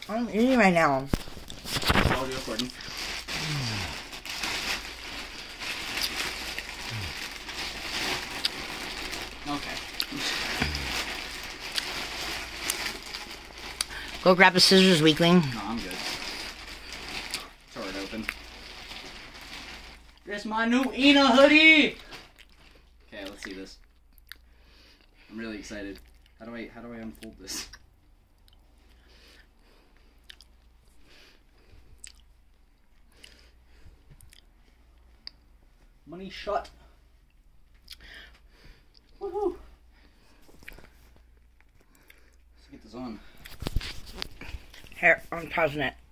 I'm eating right now. Audio recording. Okay. Go grab the scissors, weakling. No, I'm good. Tore it open. It's my new Ina hoodie! Okay, let's see this. I'm really excited. How do I unfold this? Money shot. Woohoo! Let's get this on. Here, I'm pausing it.